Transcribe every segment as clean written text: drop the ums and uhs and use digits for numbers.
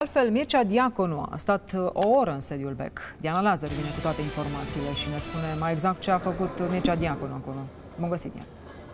altfel, Mircea Diaconu a stat o oră în sediul BEC. Diana Lazar vine cu toate informațiile și ne spune mai exact ce a făcut Mircea Diaconu acolo. Bun găsit, Diana!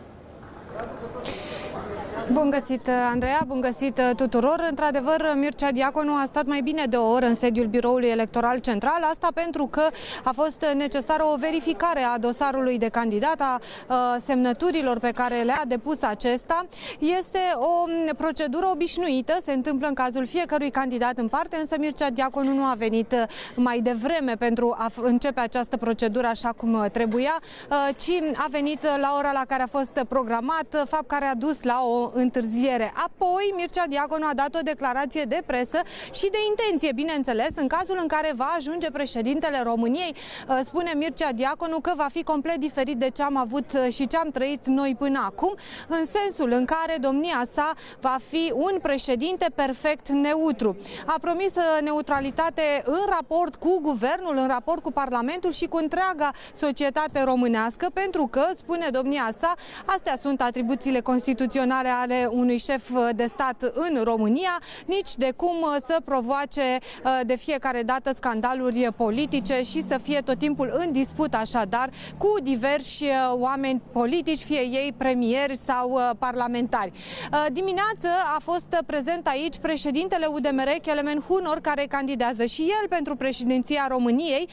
Bun găsit, Andreea, bun găsit tuturor. Într-adevăr, Mircea Diaconu a stat mai bine de o oră în sediul Biroului Electoral Central, asta pentru că a fost necesară o verificare a dosarului de candidat, a semnăturilor pe care le-a depus acesta. Este o procedură obișnuită, se întâmplă în cazul fiecărui candidat în parte, însă Mircea Diaconu nu a venit mai devreme pentru a începe această procedură așa cum trebuia, ci a venit la ora la care a fost programat, fapt care a dus la o întârziere. Apoi, Mircea Diaconu a dat o declarație de presă și de intenție, bineînțeles, în cazul în care va ajunge președintele României, spune Mircea Diaconu că va fi complet diferit de ce am avut și ce am trăit noi până acum, în sensul în care domnia sa va fi un președinte perfect neutru. A promis neutralitate în raport cu guvernul, în raport cu Parlamentul și cu întreaga societate românească, pentru că, spune domnia sa, astea sunt atribuțiile constituționale ale unui șef de stat în România, nici de cum să provoace de fiecare dată scandaluri politice și să fie tot timpul în dispută așadar cu diversi oameni politici, fie ei premieri sau parlamentari. Dimineață a fost prezent aici președintele UDMR, Kelemen Hunor, care candidează și el pentru președinția României.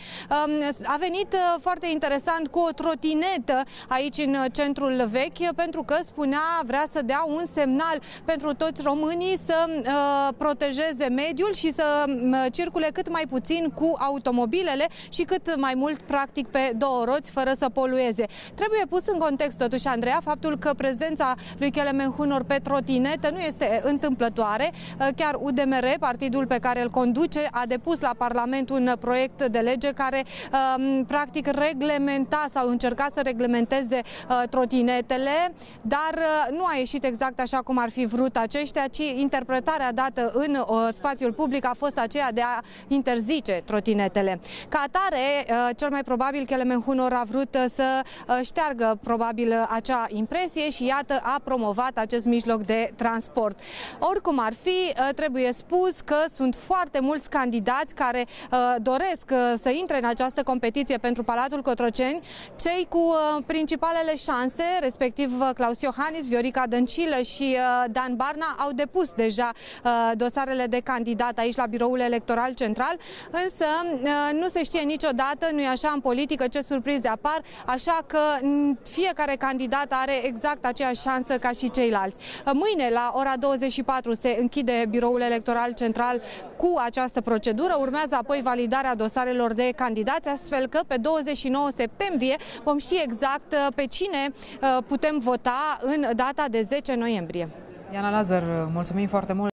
A venit foarte interesant cu o trotinetă aici în centrul vechi, pentru că spunea, vrea să dea un semnal pentru toți românii să protejeze mediul și să circule cât mai puțin cu automobilele și cât mai mult practic pe două roți, fără să polueze. Trebuie pus în context totuși, Andreea, faptul că prezența lui Kelemen Hunor pe trotinetă nu este întâmplătoare. Chiar UDMR, partidul pe care îl conduce, a depus la Parlament un proiect de lege care practic reglementa sau încerca să reglementeze trotinetele, dar nu a ieșit exact așa cum ar fi vrut aceștia, ci interpretarea dată în spațiul public a fost aceea de a interzice trotinetele. Ca atare, cel mai probabil Kelemen Hunor a vrut să șteargă probabil acea impresie și iată a promovat acest mijloc de transport. Oricum ar fi, trebuie spus că sunt foarte mulți candidați care doresc să intre în această competiție pentru Palatul Cotroceni. Cei cu principalele șanse, respectiv Claus Iohannis, Viorica Dăncilă și Dan Barna, au depus deja dosarele de candidat aici la Biroul Electoral Central, însă nu se știe niciodată, nu e așa în politică, ce surprize apar, așa că fiecare candidat are exact aceeași șansă ca și ceilalți. Mâine, la ora 24, se închide Biroul Electoral Central cu această procedură, urmează apoi validarea dosarelor de candidați, astfel că pe 29 septembrie vom ști exact pe cine putem vota în data de 10 noiembrie. Diana Lazar, mulțumim foarte mult!